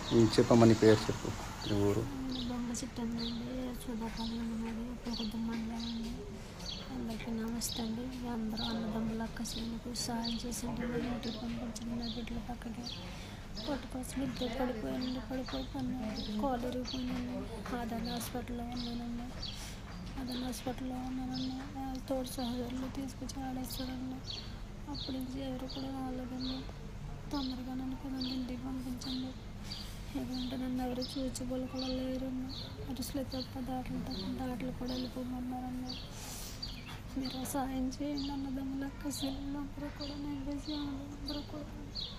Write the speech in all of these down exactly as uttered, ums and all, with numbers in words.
ఉమ్, చెప్పమ్మా నీ పేరు చెప్పు, నీ ఊరు. బొమ్మ చిట్టండి, చూడపాలెం ఉన్నది, పొగద్దు మండలం అండి. అందరికీ నమస్తే అండి. అందరూ అన్నదమ్ముల అక్కసలకు సాయం చేసింది ఇంటికి పంపించండి. నా బిడ్డల పక్కకి పట్టుకోసం ఇద్దరు పడిపోయానండి. పడిపోతున్నాను, కాలు ఇరిగిపోయిందండి. ఆదాని హాస్పిటల్లో ఉన్నానండి. ఆదాని హాస్పిటల్లో ఉన్నానండి. తోడు సహోదరులు తీసుకొచ్చి ఆడేస్తారండి. అప్పటి నుంచి ఎవరు కూడా రాలేదండి. తొందరగా నన్ను కదండి ఇంటికి పంపించండి. ఎందుకంటే నన్ను ఎవరు చూచిబోలు కూడా లేరండి. అరుసులు తప్ప దాటలు తప్ప దాటలు కూడా వెళ్ళిపోమన్నారన్న. మీరు సాయం చేయండి అన్నదమ్ముల అక్కసీలు అందరూ కూడా, నేను అందరూ కూడా.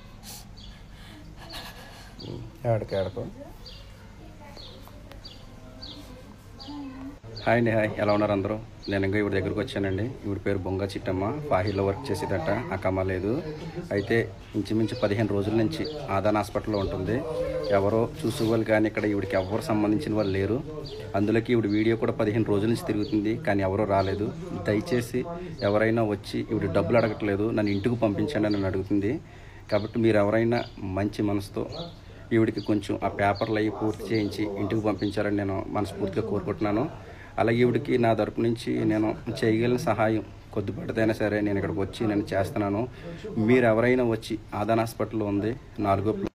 ఏడకు ఏడకు. హాయ్ అండి, హాయ్, ఎలా ఉన్నారు అందరూ? నేను ఇంకా ఇవిడి దగ్గరికి వచ్చానండి. ఇవిడి పేరు బొంగ చిట్టమ్మ. ఫాహిల్లో వర్క్ చేసేదట, అక్కమ్మ లేదు. అయితే ఇంచుమించు పదిహేను రోజుల నుంచి ఆదాన్ హాస్పిటల్లో ఉంటుంది. ఎవరో చూసేవాళ్ళు కానీ ఇక్కడ ఇవిడికి ఎవరు సంబంధించిన వాళ్ళు లేరు. అందులోకి ఇవిడి వీడియో కూడా పదిహేను రోజుల నుంచి తిరుగుతుంది, కానీ ఎవరూ రాలేదు. దయచేసి ఎవరైనా వచ్చి ఇవిడి డబ్బులు అడగట్లేదు, నన్ను ఇంటికి పంపించండి అని అడుగుతుంది. కాబట్టి మీరు ఎవరైనా మంచి మనసుతో ఈవిడికి కొంచెం ఆ పేపర్లు అవి పూర్తి చేయించి ఇంటికి పంపించాలని నేను మనస్ఫూర్తిగా కోరుకుంటున్నాను. అలాగే ఈవిడికి నా తరపు నుంచి నేను చేయగలిగిన సహాయం కొద్దిపాటిదైనా సరే నేను ఇక్కడికి వచ్చి నేను చేస్తున్నాను. మీరు ఎవరైనా వచ్చి ఆదాన్ హాస్పిటల్లో ఉంది, నాలుగో